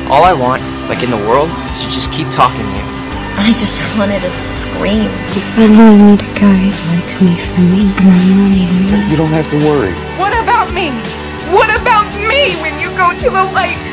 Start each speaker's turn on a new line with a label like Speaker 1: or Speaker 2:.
Speaker 1: All I want, like in the world, is to just keep talking to you.
Speaker 2: I just wanted to scream.
Speaker 3: I finally meet a guy who likes me for me, and I'm not even.
Speaker 4: You don't have to worry.
Speaker 5: What about me? What about me when you go to the light?